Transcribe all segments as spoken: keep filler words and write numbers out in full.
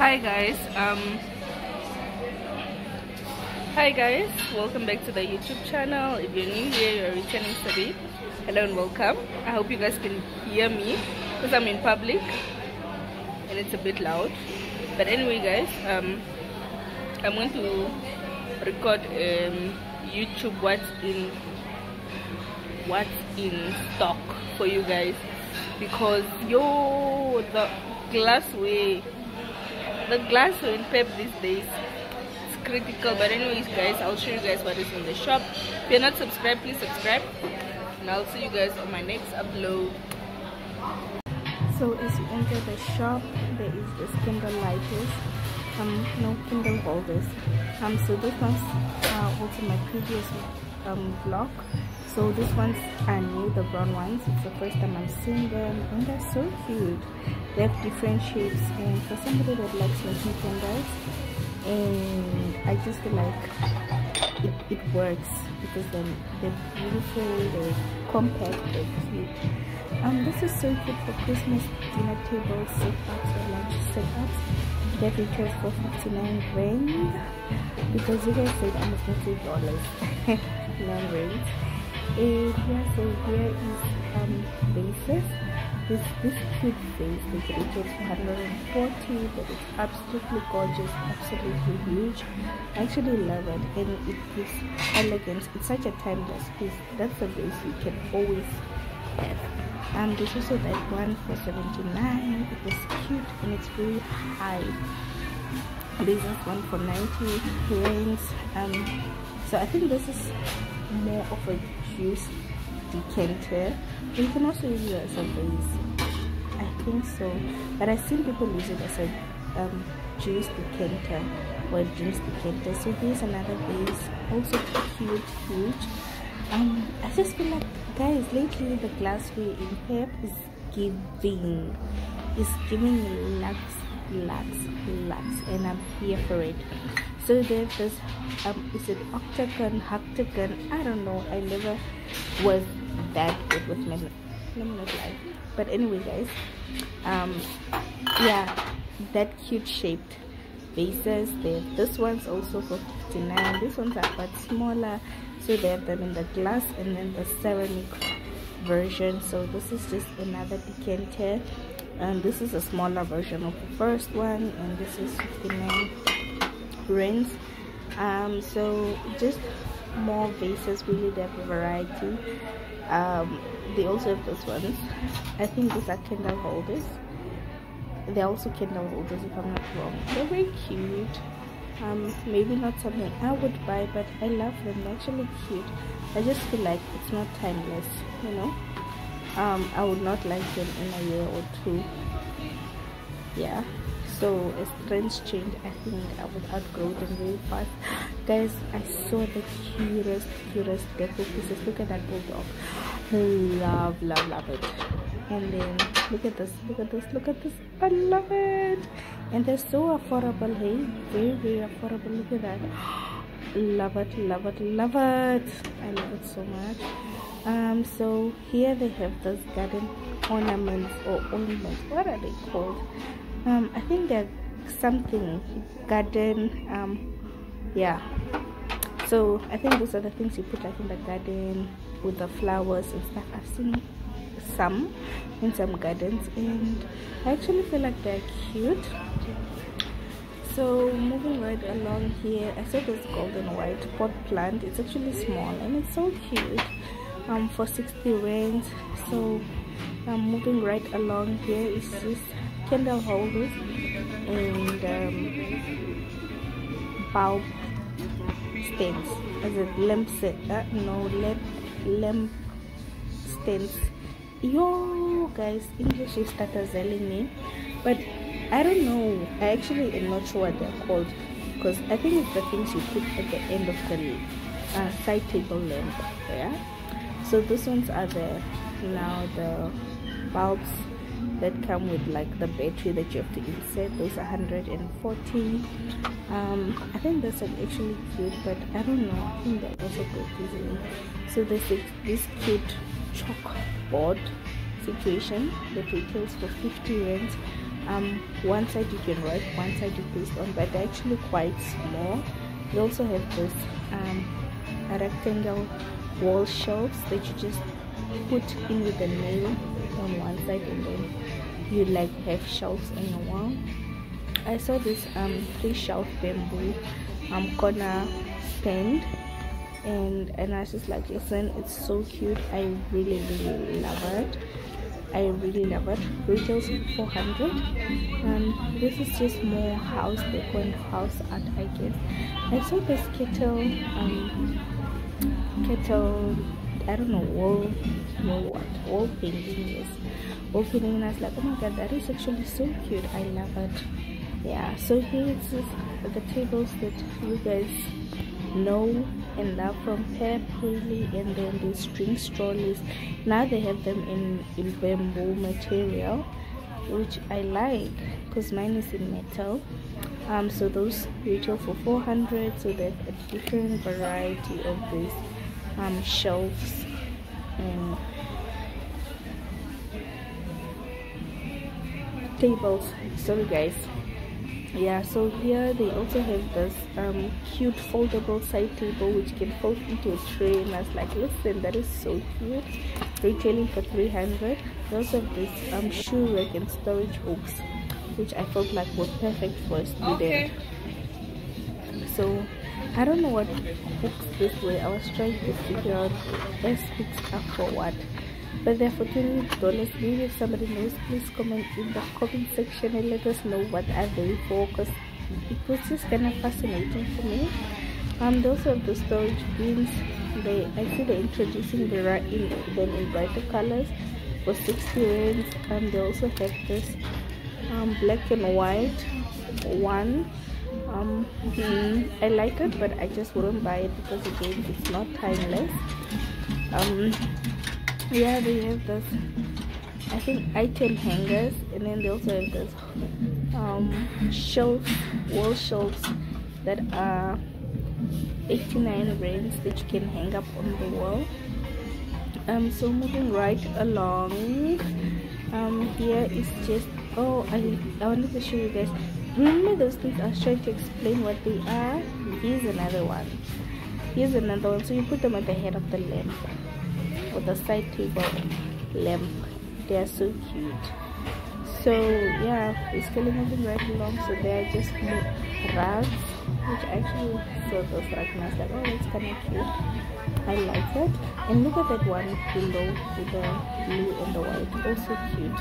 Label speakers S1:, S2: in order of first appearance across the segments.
S1: Hi guys, um hi guys, welcome back to the YouTube channel. If you're new here, you're returning today, hello and welcome. I hope you guys can hear me because I'm in public and it's a bit loud, but anyway guys, um I'm going to record um YouTube what's in what's in stock for you guys, because yo the glassware the glassware in Pep these days, it's critical. But anyways guys, I'll show you guys what is in the shop. If you're not subscribed, please subscribe, and I'll see you guys on my next upload. So as you enter the shop, there is this Kindle lighters, um no Kindle holders. Um so this one's uh, also my previous um vlog. So these ones are new, the brown ones. It's the first time I'm seeing them, and they're so cute. They have different shapes, and for somebody that likes making candles, and I just feel like it, it works because then they're beautiful, they're compact, they're cute. Um, this is so cute for Christmas dinner tables, setups, or lunch setups. That retails for fifty-nine rand, because you guys said almost twenty dollars. nine rand. And yeah, so here is um bases. This this cute vase that retails for one hundred forty, but it's absolutely gorgeous, absolutely huge. I actually love it, and it gives elegance. It's such a timeless piece. That's a vase you can always have. Um, there's also that one for seventy-nine. It was cute and it's very high. This is one for ninety rands. Um, so I think this is more of a juice decanter. You can also use it as a vase, I think so, but I've seen people use it as a um, juice decanter or a drinks decanter. So here's another vase, also cute, huge. Um, I just feel like, guys, lately the glassware in Pep is giving, is giving lux, lux, lux, and I'm here for it. So there's this, um, is it octagon, hectagon? I don't know. I never was that good with men. Let me not lie. But anyway, guys, um, yeah, that cute shaped vases. There, this one's also for fifty-nine. These ones are but smaller, so they have them in the glass and then the ceramic version. So this is just another decanter, and this is a smaller version of the first one, and this is fifty-nine rands. Um so just more vases, really. They have a variety. Um they also have those ones. I think these are candle holders. They're also candle holders, if I'm not wrong. They're very cute. Um maybe not something I would buy, but I love them. They're actually cute. I just feel like it's not timeless, you know. um I would not like them in a year or two. Yeah, so as trends change, I think I would outgrow them very fast. Guys, I saw the cutest cutest deco pieces. Look at that bulldog. Love love love it. And then look at this, look at this, look at this. I love it. And they're so affordable. Hey, very very affordable. Look at that. Love it, love it, love it. I love it so much. Um so here they have those garden ornaments or ornaments. What are they called? um I think they're something garden, um yeah. So I think those are the things you put like in the garden with the flowers and stuff. I've seen some in some gardens, and I actually feel like they're cute. So moving right along here, I saw this golden white pot plant. It's actually small and it's so cute, um for sixty rands. So I'm um, moving right along here is just candle holders and um bulb stands, as a lamp set, uh, no lamp lamp stands. Yo guys, English is starting me, but I don't know. I actually am not sure what they're called, because I think it's the things you put at the end of the uh, side table lamp. Yeah. So these ones are there now. The bulbs that come with like the battery that you have to insert, those are one hundred forty. um I think that's actually cute, but I don't know, I think that also goes easily. So there's this cute chalkboard situation that retails for fifty rands um one side you can write, one side you paste on, but they're actually quite small. You also have this um a rectangle wall shelves that you just put in with a nail on one side, and then you like have shelves in your wall. I saw this um three shelf bamboo um corner stand, and and I was just like, listen, it's so cute. I really really love it. I really love it. Retails four hundred. Um, this is just more house decor and house art, I guess. I saw this kettle, um, kettle, I don't know, wall, wall what, wall painting, yes, wall painting, and I was like, oh my god, that is actually so cute. I love it. Yeah. So here it's just the tables that you guys know and love from Pep, really, and then the string trolleys. Now they have them in, in bamboo material, which I like because mine is in metal. Um so those retail for four hundred. So there's a different variety of these um shelves and tables. Sorry guys. Yeah, so here they also have this um cute foldable side table which can fold into a tray, and I was like, listen, that is so cute. Retailing for three hundred. They also have this um shoe rack and storage hooks, which I felt like were perfect for a student. Okay. So I don't know what hooks this way. I was trying to figure out S hooks are for what, but they're for twenty dollars. Maybe if somebody knows, please comment in the comment section and let us know what are they for, because it was just kind of fascinating for me. Um they also have the storage bins. They I see they're introducing the right in them in brighter colors for sixty rands. And they also have this um black and white one. um mm, I like it, but I just wouldn't buy it because again it's not timeless. Um yeah, they have this, I think, item hangers, and then they also have this um shelves, wall shelves that are eighty-nine rands that you can hang up on the wall. Um so moving right along, um here is just, oh, I, I wanted to show you guys. Remember those things I was trying to explain what they are? Here's another one. Here's another one. So you put them at the head of the lamp, or the side table lamp. They are so cute. So yeah, we're still moving right along. So they are just more rugs, which I actually saw those rugs and I was like, oh, that's kind of cute. I like that. And look at that one below with the blue and the white, also cute.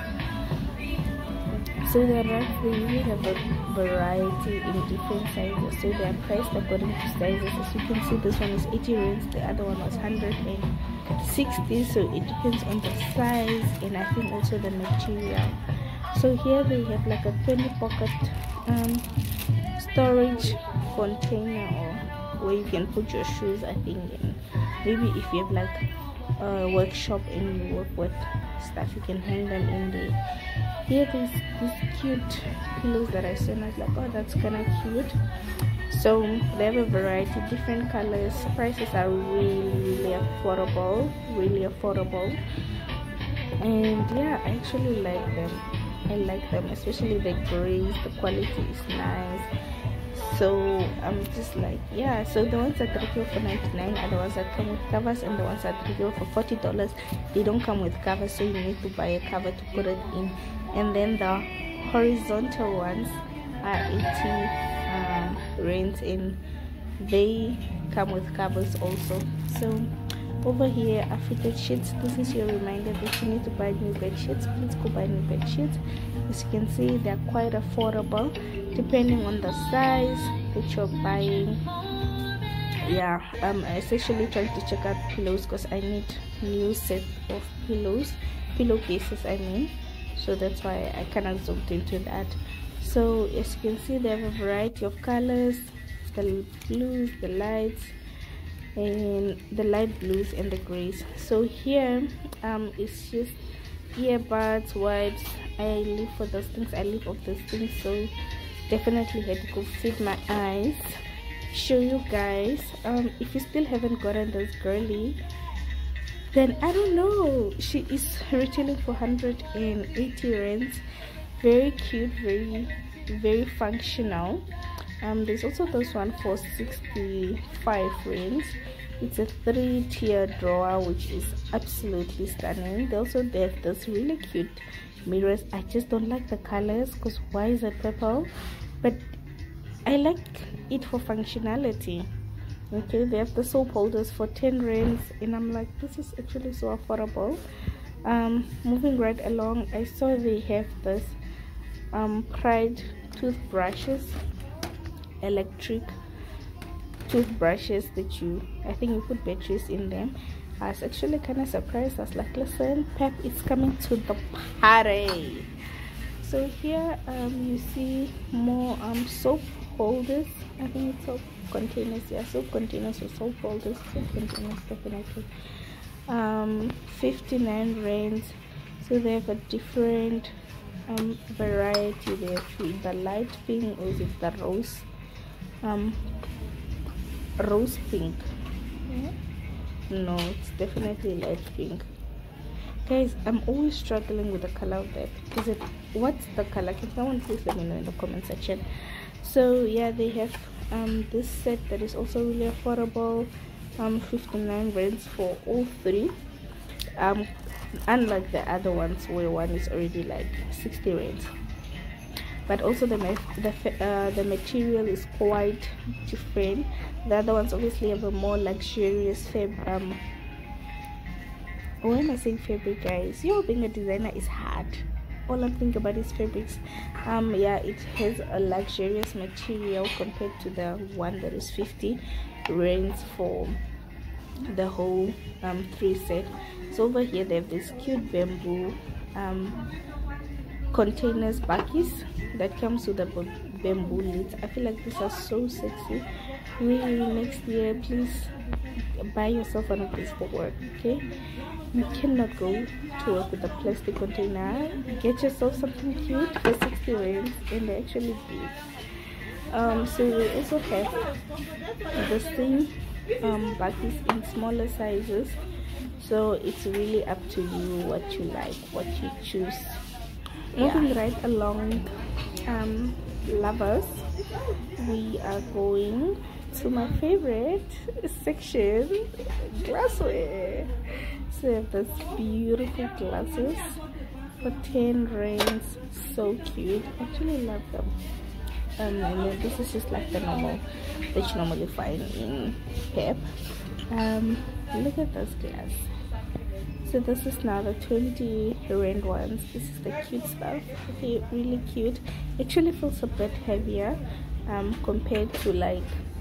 S1: So the rugs, they really have a variety in different sizes. So they are priced according to sizes. As you can see, this one is eighty rands, the other one was one hundred sixty. So it depends on the size and I think also the material. So here they have like a twenty pocket um, storage container, or where you can put your shoes, I think. And maybe if you have like a workshop and you work with stuff, you can hang them in there. Here there's these cute pillows that I saw and I was like, oh, that's kind of cute. So they have a variety, different colors. Prices are really really affordable, really affordable. And yeah, I actually like them. I like them, especially the grays. The quality is nice. So I'm just like, yeah. So the ones that retail for ninety-nine are the ones that come with covers, and the ones that retail for forty dollars, they don't come with covers, so you need to buy a cover to put it in. And then the horizontal ones are eighty um, rands, and they come with covers also. So over here, African sheets. This is your reminder that you need to buy new bed sheets. Please go buy new bed sheets. As you can see, they're quite affordable depending on the size that you're buying. Yeah, um, I was actually trying to check out pillows because I need new set of pillows, pillowcases I mean. So that's why I kind of zoomed into that. So as you can see, they have a variety of colors, the blues, the lights, and the light blues and the grays. So here um it's just earbuds, wipes. I live for those things. I live off those things, so definitely had to go feed my eyes, show you guys. Um if you still haven't gotten this girly, then I don't know. She is retailing for one hundred eighty rands. very cute, very very functional. Um there's also this one for sixty-five rands. It's a three-tier drawer, which is absolutely stunning. They also they have this really cute mirrors. I just don't like the colors, because why is it purple? But I like it for functionality. Okay, they have the soap holders for ten rands, and I'm like, this is actually so affordable. Um moving right along, I saw they have this um Pride toothbrushes, electric toothbrushes that you, I think you put batteries in them. I was actually kind of surprised. I was like, listen, Pep is coming to the party. So here um you see more um soap holders. I think it's soap containers. Yeah, soap containers or soap holders. Soap containers, definitely. Um fifty-nine rands. So they have a different um variety. They have the light pink, or is it the rose um rose pink? Yeah. No, it's definitely light pink. Guys, I'm always struggling with the color of that. Is it, what's the color? Can someone please let me know in the comment section? So yeah, they have um this set that is also really affordable. Um fifty-nine rands for all three, um unlike the other ones where one is already like sixty rands. But also the the, uh, the material is quite different. The other ones obviously have a more luxurious fabric. Um, why am I saying fabric, guys? You know, being a designer is hard. All I'm thinking about is fabrics. Um, yeah, it has a luxurious material compared to the one that is fifty rands for the whole um three set. So over here they have this cute bamboo um containers buckets that comes with the bamboo lids. I feel like these are so sexy. Really, next year please buy yourself one of these for work. Okay, you cannot go to work with a plastic container. Get yourself something cute for sixty rands, and they're actually big. Um so we also have the same um buckets in smaller sizes, so it's really up to you what you like, what you choose. Moving yeah. right along, um lovers, we are going to my favorite section, glassware. So we have this beautiful glasses for ten rands. So cute. I actually love them. Um and then this is just like the normal that you normally find in Pep. Um look at this glass. So this is now the twenty rand ones. This is the cute stuff. Okay, really cute. Actually feels a bit heavier um compared to like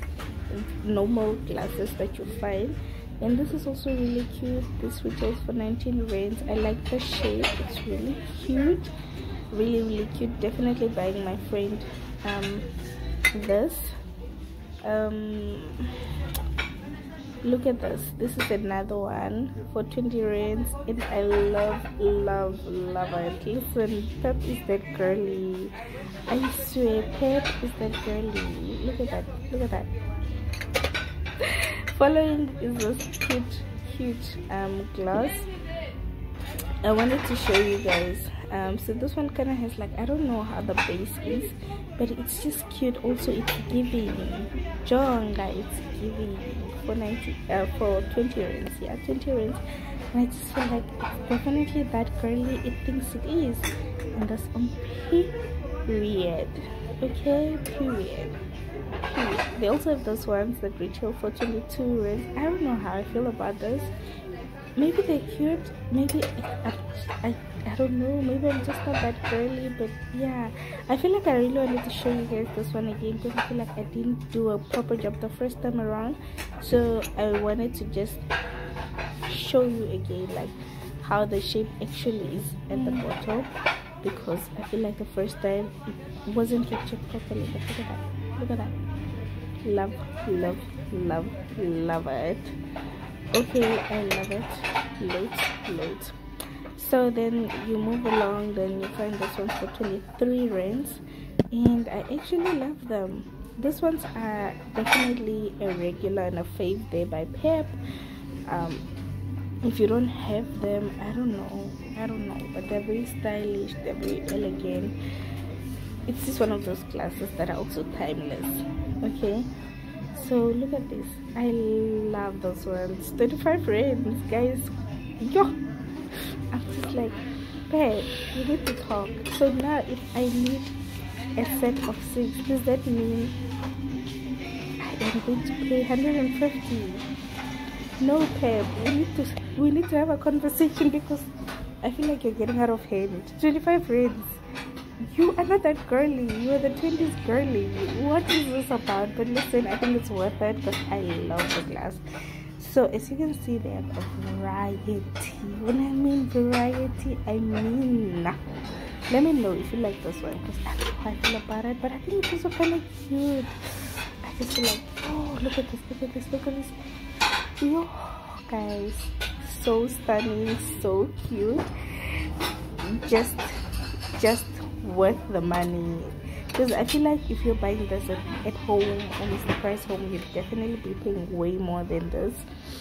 S1: normal glasses that you find. And this is also really cute. This retails for nineteen rands. I like the shape. It's really cute. Really, really cute. Definitely buying my friend um this. Um look at this. This is another one for twenty rands, and I love love love it. Listen, Pep is that girly. I swear, Pep is that girly. Look at that. Look at that. Following is this cute cute um glass. I wanted to show you guys. Um so this one kind of has like, I don't know how the base is, but it's just cute. Also it's giving jonga. It's giving for ninety uh for twenty rands. Yeah, twenty rands. And I just feel like it's definitely that girly it thinks it is, and that's on period. Okay, period. Period. They also have those ones that retail for twenty-two rands. I don't know how I feel about this. Maybe they're cute, maybe I, I, I don't know, maybe I'm just not that girly, but yeah, I feel like I really wanted to show you guys this one again, because I feel like I didn't do a proper job the first time around. So I wanted to just show you again like how the shape actually is at the bottom, because I feel like the first time it wasn't captured properly. But look at that, look at that. Love, love, love, love it. Okay, I love it. Loads, loads. So then you move along, then you find this one for twenty-three rands, and I actually love them. These ones are definitely a regular and a fave there by Pep. Um if you don't have them, I don't know, I don't know, but they're very stylish, they're very elegant. It's just one of those glasses that are also timeless. Okay, so look at this. I love those ones. Twenty-five rands, guys. Yo, I'm just like, babe, we need to talk. So now if I need a set of six, does that mean I am going to pay one hundred fifty? No, babe, we need to we need to have a conversation, because I feel like you're getting out of hand. twenty-five rands. You are not that girly. You are the twenties girly. What is this about? But listen, I think it's worth it because I love the glass. So as you can see, they have a variety. When I mean variety, I mean, let me know if you like this one, because I don't know how I feel about it, but I think it's also kind of cute. I just feel like, oh, look at this, look at this, look at this. Yo, guys, so stunning, so cute. Just, just worth the money. Because I feel like if you're buying this at, at home, and it's the price home, you'd definitely be paying way more than this.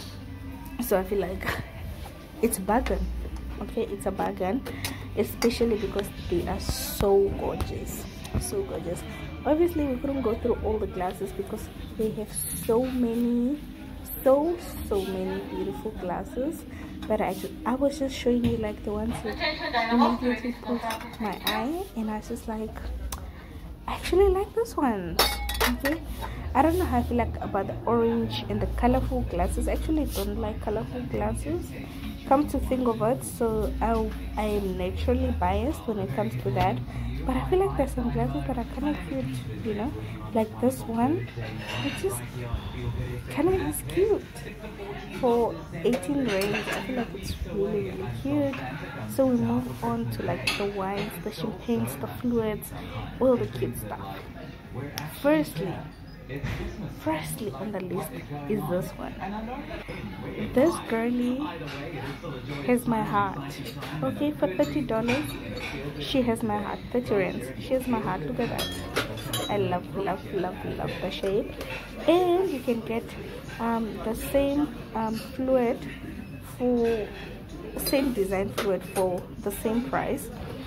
S1: So I feel like it's a bargain. Okay, it's a bargain, especially because they are so gorgeous, so gorgeous. Obviously we couldn't go through all the glasses because they have so many, so so many beautiful glasses. But I, I was just showing you like the ones that immediately caught my eye, and I was just like, I actually like this one. Okay, I don't know how I feel like about the orange and the colorful glasses. I actually don't like colorful glasses, come to think of it. So I, I am naturally biased when it comes to that. But I feel like there's some glasses that are kind of cute, you know, like this one. It's just kind of is cute for eighteen range. I feel like it's really really cute. So we move on to like the wines, the champagnes, the fluids, all the cute stuff. Firstly, firstly on the list is this one. This girlie has my heart. Okay, for thirty dollars, she has my heart. thirty rands, she has my heart. Look at that. I love, love, love, love the shape. And you can get um, the same um, fluid for same design fluid for the same price,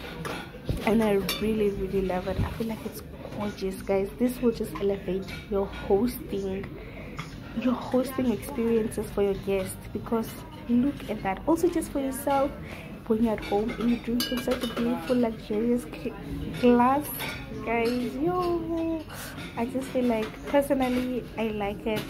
S1: and I really really love it. I feel like it's gorgeous, guys. This will just elevate your hosting your hosting experiences for your guests, because look at that. Also just for yourself, when you're at home and you drink from such a beautiful luxurious glass, guys. Yo, I just feel like personally I like it.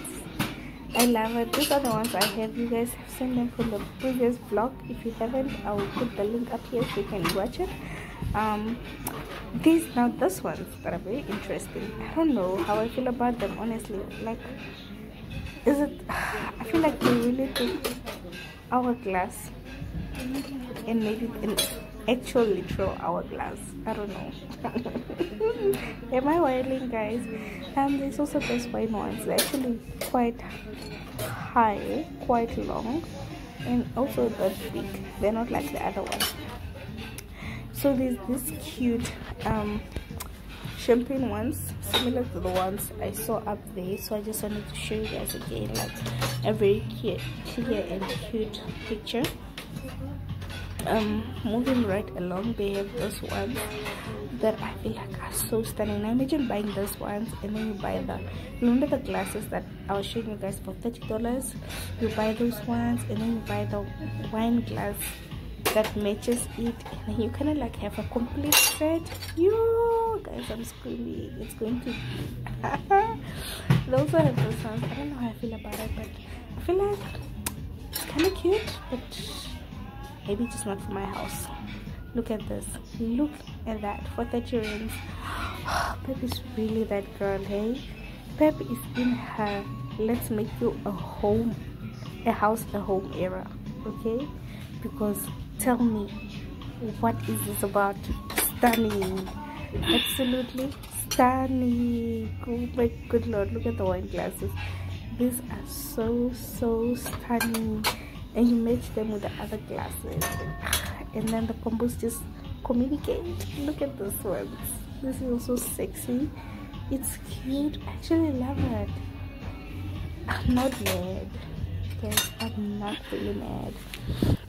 S1: I love it. These are the ones I have. You guys have seen them from the previous vlog. If you haven't, I will put the link up here so you can watch it. Um these now this ones that are very interesting. I don't know how I feel about them, honestly. Like, is it I feel like they really took hourglass and made it an actual literal hourglass. I don't know. Am I wilding, guys? And there's also those wine ones. They're actually quite high, quite long, and also that big. They're not like the other ones. So there's this cute um champagne ones, similar to the ones I saw up there. So I just wanted to show you guys again, like a very cute, clear and cute picture. Um moving right along, they have those ones that I feel like are so stunning. Now imagine buying those ones and then you buy the, remember the glasses that I was showing you guys for thirty dollars? You buy those ones and then you buy the wine glass that matches it, and then you kind of like have a complete set. Yo, guys, I'm screaming. It's going to they also have those ones. I don't know how I feel about it, but I feel like it's kind of cute, but maybe just not for my house. Look at this. Look at that. For thirty rands. Pep is really that girl, hey? Pep is in her let's make you a home, a house, a home era, okay? Because tell me, what is this about? Stunning. Absolutely stunning. Oh my good lord, look at the wine glasses. These are so so stunning, and you match them with the other glasses, and then the combos just communicate. Look at this one. This is also sexy. It's cute. I actually love it. I'm not mad, guys. I'm not really mad.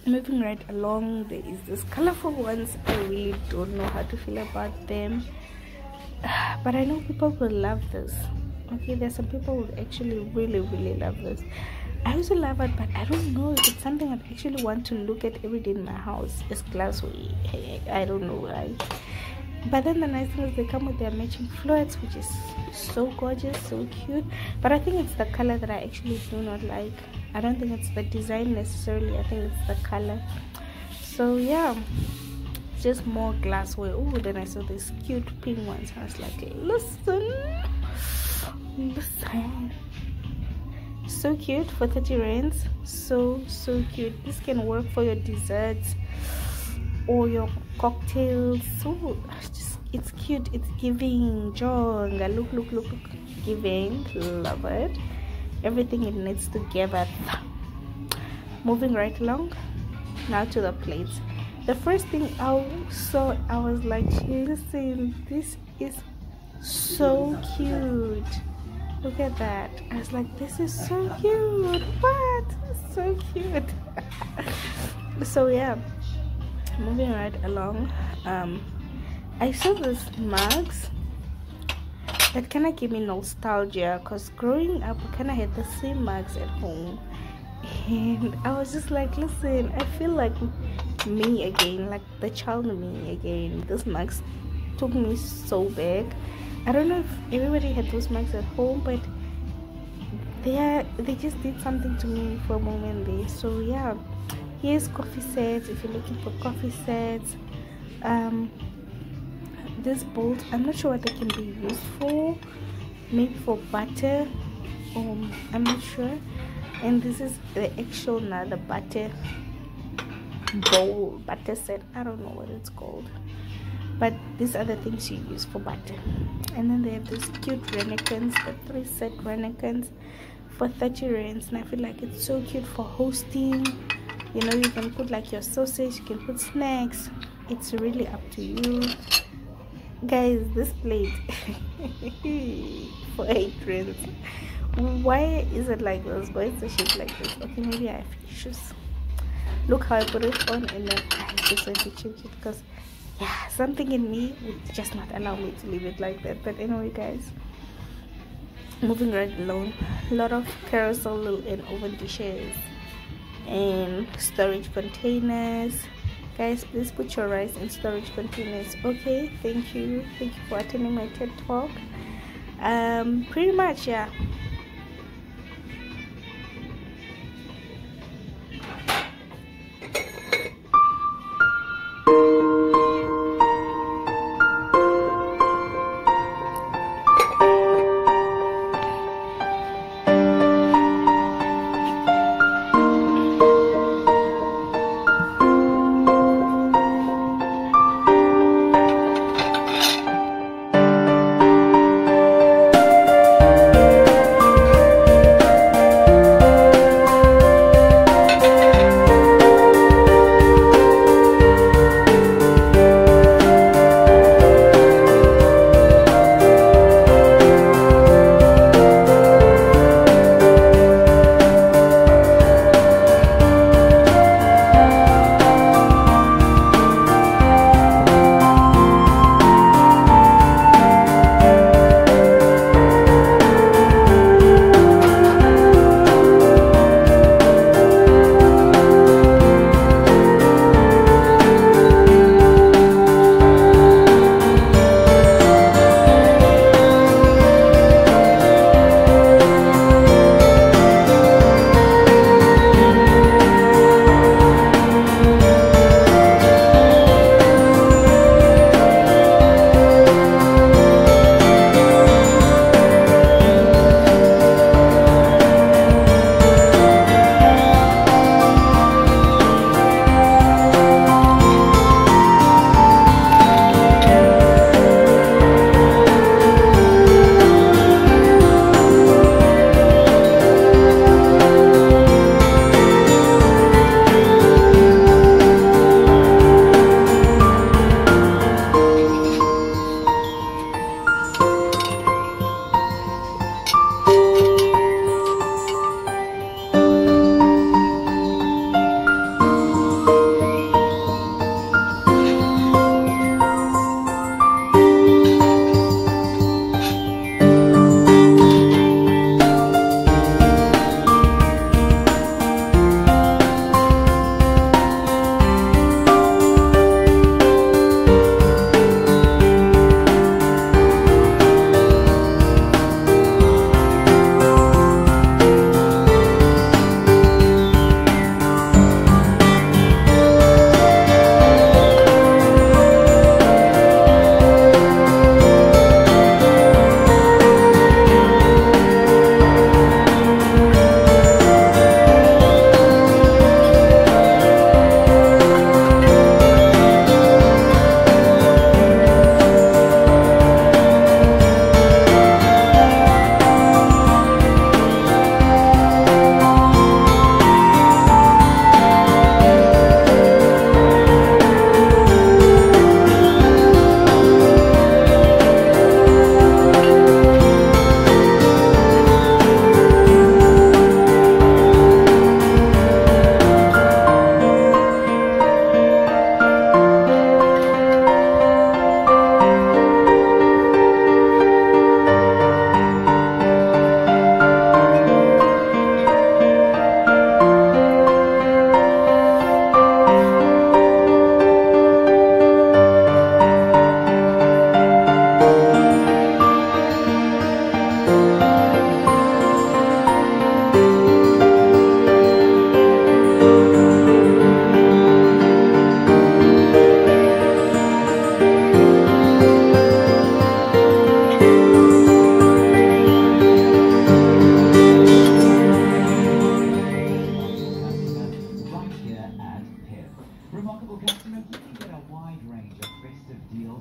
S1: Moving right along, there is this colorful ones. I really don't know how to feel about them, but I know people will love this. Okay, there's some people who actually really really love this. I also love it, but I don't know if it's something I actually want to look at every day in my house. It's glassware. I don't know why. But then the nice thing is they come with their matching floats, which is so gorgeous, so cute. But I think it's the color that I actually do not like. I don't think it's the design necessarily. I think it's the color. So yeah, just more glassware. Oh, then I saw these cute pink ones. I was like, listen, listen. So cute for thirty rands. So so cute. This can work for your desserts or your cocktails. So it's just, it's cute, it's giving jonga. Look look look look, giving. Love it. Everything it needs together. Moving right along now to the plates. The first thing I saw, I was like, listen, this is so cute. Look at that. I was like, this is so cute. What? So cute. So yeah, moving right along, um I saw these mugs that kind of gave me nostalgia, because growing up I kind of had the same mugs at home, and I was just like, listen, I feel like me again, like the child me again. These mugs took me so back. I don't know if everybody had those mugs at home, but they are, they just did something to me for a moment there. So yeah, here's coffee sets if you're looking for coffee sets. Um this bowl, I'm not sure what they can be used for, maybe for butter, um I'm not sure. And this is the actual now the butter bowl, butter set, I don't know what it's called, but these are the things you use for butter. And then they have these cute renekins, the three set renekins for thirty rands, and I feel like it's so cute for hosting. You know, you can put like your sausage, you can put snacks, it's really up to you guys. This plate for eight rands, why is it like this? Why is the shape like this? Okay, maybe I have issues. Look how I put it on, and then I just want to change it because yeah, something in me would just not allow me to leave it like that. But anyway guys, moving right along, a lot of carousel and oven dishes and storage containers. Guys, please put your rice in storage containers. Okay, thank you thank you for attending my TED talk. Um pretty much, yeah.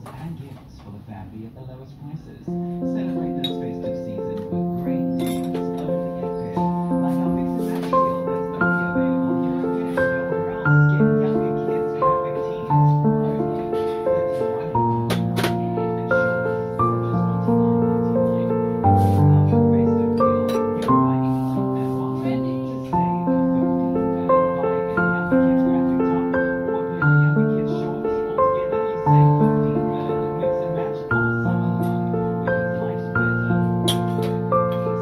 S2: deals and gifts for the family at the lowest prices. Celebrate this festive season with great deals only at Fair. Like our mix and match deal that's only available here at Fair. Nowhere else. Get younger kids graphic tees for only thirty-nine ninety-nine. And shorts for just forty-nine ninety-nine. Our festive deal, you're right. And while ready to save a fifteen pound buy, get a younger kids graphic top or pair of younger kids shorts. Altogether, you save fifteen grand and mix and match all summer long because life's better.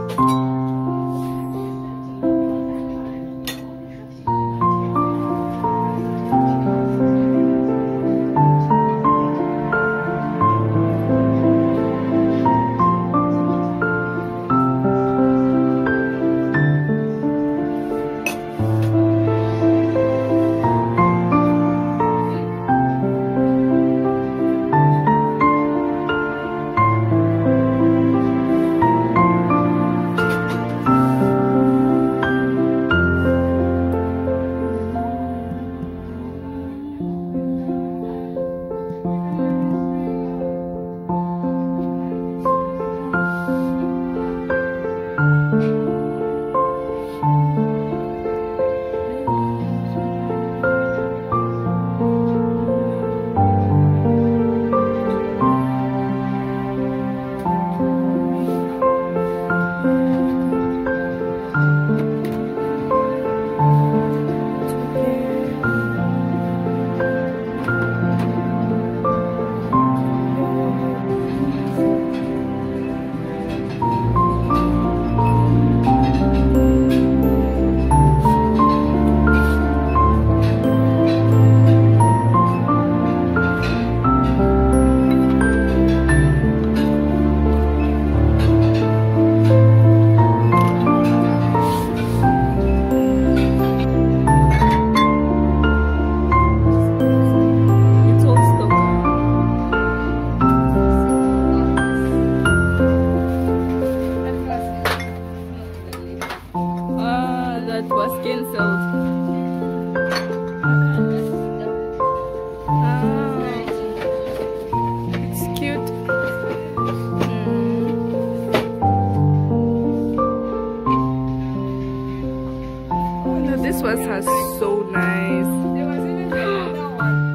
S1: This was her so nice.
S3: There was even another one.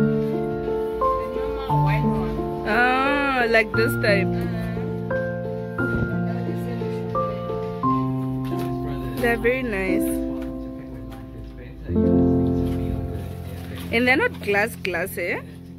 S3: The normal white one.
S1: Ah, like this type. They're very nice. And they're not glass glass, eh?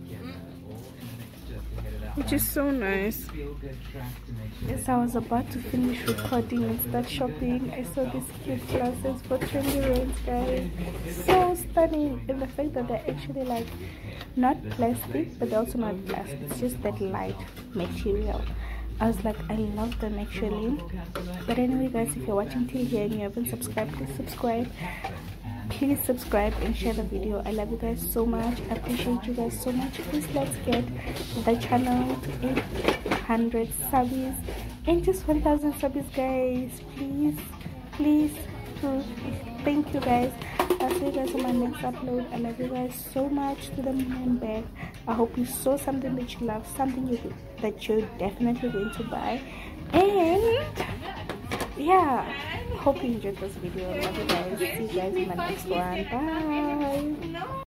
S1: Which is so nice. Yes, I was about to finish recording and start shopping. I saw these cute glasses for twenty rands, guys. So stunning. And the fact that they're actually like not plastic, but they're also not glass. It's just that light material. I was like, I love them actually. But anyway, guys, if you're watching till here and you haven't subscribed, please subscribe. Please subscribe and share the video. I love you guys so much. I appreciate you guys so much. Please, let's get the channel to eight hundred subbies and just one thousand subbies, guys. Please, please, please. Thank you, guys. I'll see you guys on my next upload. I love you guys so much to the moon and back. I hope you saw something that you love, something you that you're definitely going to buy. And yeah, hope you enjoyed this video. Love you guys. See you guys in my next one. Bye.